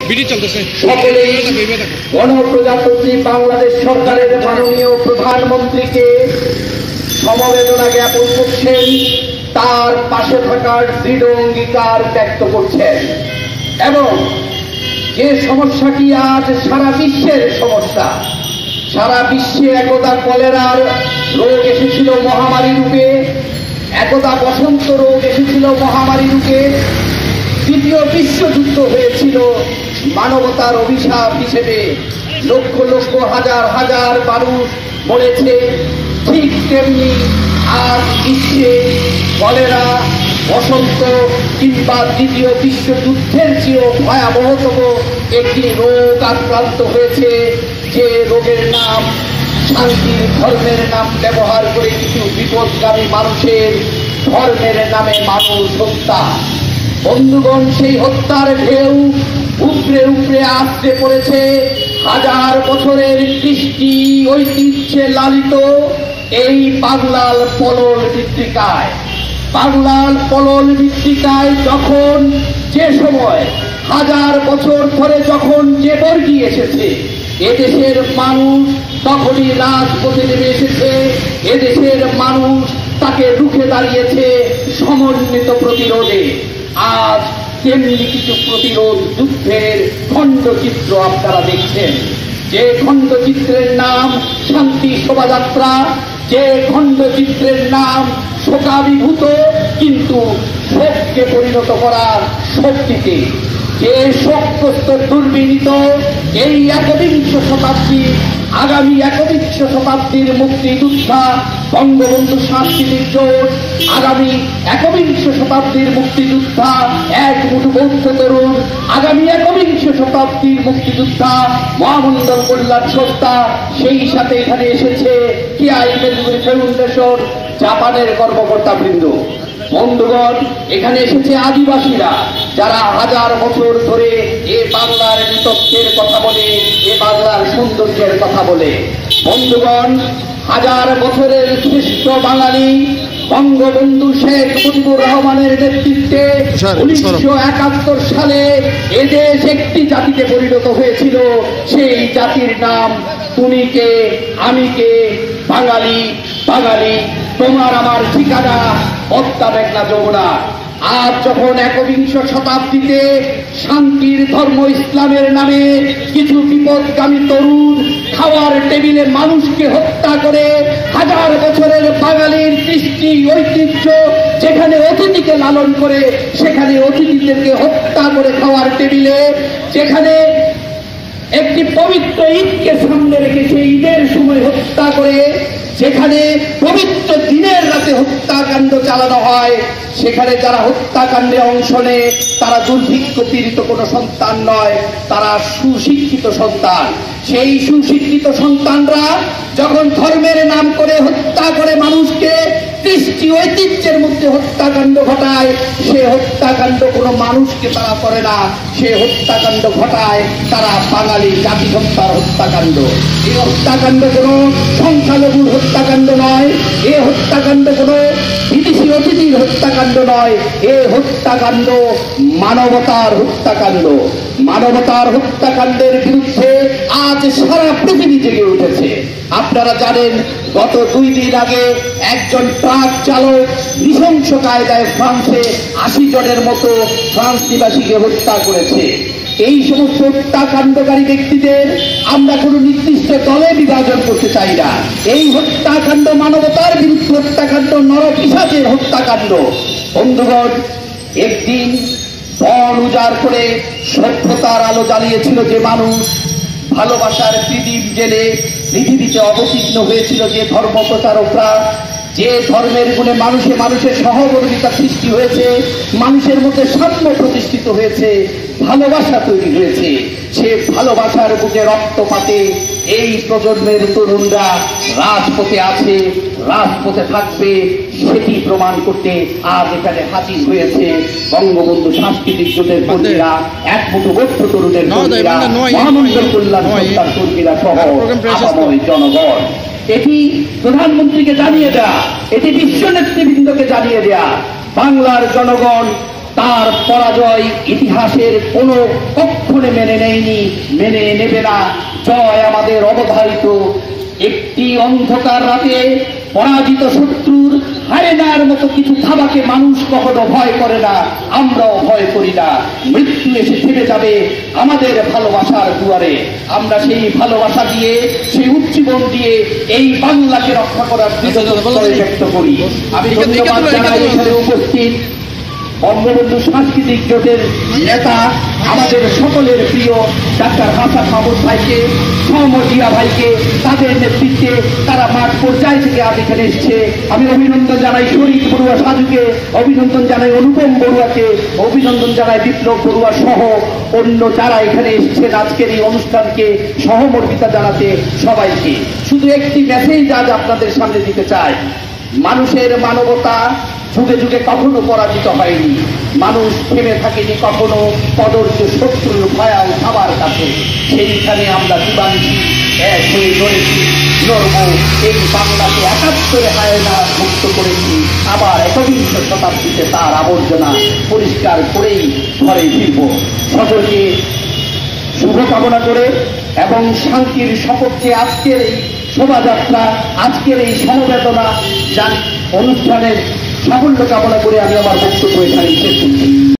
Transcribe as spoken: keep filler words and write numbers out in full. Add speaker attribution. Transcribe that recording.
Speaker 1: সকলেই গণপ্রজাতন্ত্রী বাংলাদেশ সরকারের মাননীয় প্রধানমন্ত্রীকে সমবেদনা জ্ঞাপন করছেন, তার পাশে থাকার দৃঢ় অঙ্গীকার ব্যক্ত করছেন এবং যে সমস্যাটি আজ সারা বিশ্বের সমস্যা, সারা বিশ্বে একদা কলেরার রোগ এসেছিল মহামারী রূপে, একদা বসন্ত রোগ এসেছিল মহামারী রূপে, দ্বিতীয় বিশ্বযুদ্ধ হয়েছিল মানবতার অভিশাপ হিসেবে, লক্ষ লক্ষ হাজার হাজার মানুষ মরেছে। ঠিক তেমনি আজ বিশ্বে কলেরা, বসন্ত কিংবা দ্বিতীয় বিশ্বযুদ্ধের চেয়েও ভয়াবহতম একটি রোগ আক্রান্ত হয়েছে, যে রোগের নাম শান্তির ধর্মের নাম ব্যবহার করে কিছু বিপদগামী মানুষের ধর্মের নামে মানুষ হত্যা। বন্ধুগণ, সেই হত্যার ঢেউ উপরে উপরে আসতে পড়েছে হাজার বছরের কৃষ্টি ঐতিহ্যে লালিত এই বাংলার পলল মৃত্তিকায়। বাংলার পলল মৃত্তিকায় যখন যে সময় হাজার বছর ধরে যখন যে বর্গী এসেছে, এদেশের মানুষ তখনই রাজপথে নেমে এসেছে, এদেশের মানুষ তাকে রুখে দাঁড়িয়েছে সমন্বিত প্রতিরোধে। আজ তেমনি কিছু প্রতিরোধ যুদ্ধের খণ্ডচিত্র আপনারা দেখছেন, যে খণ্ডচিত্রের নাম শান্তি শোভাযাত্রা, যে খণ্ডচিত্রের নাম শোকাভিভূত কিন্তু শোককে পরিণত করার শক্তিতে, যে শোকগ্রস্ত দুর্বিনীত এই একবিংশ শতাব্দী, আগামী একবিংশ শতাব্দীর মুক্তিযোদ্ধা বঙ্গবন্ধু সাংস্কৃতিক জোট, আগামী একবিংশ শতাব্দীর মুক্তিযোদ্ধা এক মুঠো বৌদ্ধ তরুণ, আগামী একবিংশ শতাব্দীর মুক্তিযোদ্ধা মহামন্ডল কল্যাণ সংস্থা, সেই সাথে এখানে এসেছে কেআই ফাউন্ডেশন, জাপানের কর্মকর্তা বৃন্দ। বন্ধুগণ, এখানে এসেছে আদিবাসীরা, যারা হাজার বছর ধরে এ বাংলার নৃত্যের কথা বলে, এ বাংলার সৌন্দর্যের কথা বলে। বন্ধুগণ, হাজার বছরের শ্রেষ্ঠ বাঙালি বঙ্গবন্ধু শেখ মুজিবুর রহমানের নেতৃত্বে উনিশশো একাত্তর সালে এদেশ একটি জাতিতে পরিণত হয়েছিল। সেই জাতির নাম তুমি কে, আমি কে, বাঙালি। বাঙালি তোমার আমার ঠিকানা পদ্মা মেঘনা যমুনা। আজ যখন একবিংশ শতাব্দীতে শান্তির ধর্ম ইসলামের নামে কিছু বিপদগামী তরুণ খাওয়ার টেবিলে মানুষকে হত্যা করে, হাজার বছরের বাঙালির কৃষ্টি ঐতিহ্য যেখানে অতিথিকে লালন করে, সেখানে অতিথিদেরকে হত্যা করে খাওয়ার টেবিলে, যেখানে একটি পবিত্র ঈদকে সামনে রেখে সেই ঈদের সময় হত্যা করে, যেখানে পবিত্র দিনের রাতে হত্যাকাণ্ড চালানো হয়, সেখানে যারা হত্যাকাণ্ডে অংশ নেয় তারা দুর্ভিক্ষ পীড়িত কোনো সন্তান নয়, তারা সুশিক্ষিত সন্তান। সেই সুশিক্ষিত সন্তানরা যখন ধর্মের নাম করে হত্যা করে মানুষকে, কৃষ্টি ঐতিহ্যের মধ্যে হত্যাকাণ্ড ঘটায়, সে হত্যাকাণ্ড কোনো মানুষকে তারা করে না, সে হত্যাকাণ্ড ঘটায় তারা বাঙালি জাতি হত্যার হত্যাকাণ্ড। এই হত্যাকাণ্ড কোনো সংখ্যালঘুর হত্যাকাণ্ড নয়, এ হত্যাকাণ্ড কোনো বিদেশি অতিথির হত্যাকাণ্ড নয়, এ হত্যাকাণ্ড মানবতার হত্যাকাণ্ড। মানবতার হত্যাকাণ্ডের বিরুদ্ধে আজ সারা পৃথিবী জেগে উঠেছে। আপনারা জানেন, গত দুই দিন আগে একজন ট্রাক চালক নৃশংস কায়দায় ফ্রান্সে আশি জনের মতো ফ্রান্স নিবাসীকে হত্যা করেছে। এই সমস্ত হত্যাকাণ্ডকারী ব্যক্তিদের আমরা কোনো নির্দিষ্ট দলে বিভাজন করতে চাই না। এই হত্যাকাণ্ড মানবতার বিরুদ্ধে হত্যাকাণ্ড, নরপিশাচের হত্যাকাণ্ড। বন্ধুগণ, একদিন বন উজাড় করে সভ্যতার আলো জ্বালিয়েছিল যে মানুষ, ভালোবাসার প্রদীপ জেলে পৃথিবীতে অবতীর্ণ হয়েছিল যে ধর্ম প্রচারকরা, যে ধর্মের গুণে মানুষে মানুষের সহমর্মিতা সৃষ্টি হয়েছে, মানুষের মধ্যে সাম্য প্রতিষ্ঠিত হয়েছে, ভালোবাসা তৈরি হয়েছে, সে ভালোবাসার বুকে রক্তপাতে এই প্রজন্মের তরুণরা রাজপথে আছে, রাজপথে থাকবে, সেটি প্রমাণ করতে আজ এখানে হাজির হয়েছে বঙ্গবন্ধু সাংস্কৃতিক জোটের কর্মীরা, এক মুঠো বৌদ্ধ তরুণের কর্মীরা, মহামন্ডল কল্যাণ সংস্থার কর্মীরা সহ আপাময় জনগণ। এটি প্রধানমন্ত্রীকে জানিয়ে দেয়া, এটি বিশ্ব নেতৃবৃন্দকে জানিয়ে দেয়া, বাংলার জনগণ তার পরাজয় ইতিহাসের কোনো কক্ষণে মেনে নেয়নি, মেনে নেবে না। জয় আমাদের অবধারিত। একটি অন্ধকার রাতে পরাজিত শত্রুর হায়নার মতো কিছু থাবাকে মানুষ কখনো ভয় করে না, আমরাও ভয় করি না। মৃত্যু এসে থেমে যাবে আমাদের ভালোবাসার দুয়ারে। আমরা সেই ভালোবাসা দিয়ে, সেই উজ্জীবন দিয়ে এই বাংলাকে রক্ষা করার প্রত্যয় ব্যক্ত করি। আমি ধন্যবাদ জানাই এখানে উপস্থিত বঙ্গবন্ধু সাংস্কৃতিক জোটের নেতা, আমাদের সকলের প্রিয় ডাক্তার হাসান মাহমুদ ভাইকে, সহমজিয়া ভাইকে, তাদের নেতৃত্বে তারা মাঠ পর্যায় থেকে আজ এখানে এসছে। আমি অভিনন্দন জানাই শরীফ বড়ুয়া সাজুকে, অভিনন্দন জানাই অনুপম বড়ুয়াকে, অভিনন্দন জানাই বিপ্লব বড়ুয়া সহ অন্য যারা এখানে এসছেন আজকের এই অনুষ্ঠানকে সহমর্মিতা জানাতে সবাইকে। শুধু একটি মেসেজ আজ আপনাদের সামনে দিতে চাই। মানুষের মানবতা যুগে যুগে কখনো পরাজিত হয়নি। মানুষ থেমে থাকেনি কখনো কদর্য শত্রুর ভয়াল খাবার কাছে। সেইখানে আমরা দিবানিশি এক হয়ে লড়েছি, লড়ব। এই বাংলাকে একাত্তরে হায়না মুক্ত করেছি, আবার একবিংশ শতাব্দীতে তার আবর্জনা পরিষ্কার করেই ঘরে ফিরব। সকলকে শুভকামনা করে এবং শান্তির সপক্ষে আজকের এই শোভাযাত্রা, আজকের এই সমবেদনা অনুষ্ঠানের সাফল্য কামনা করে আমি আমার বক্তব্য এখানে শেষ করছি।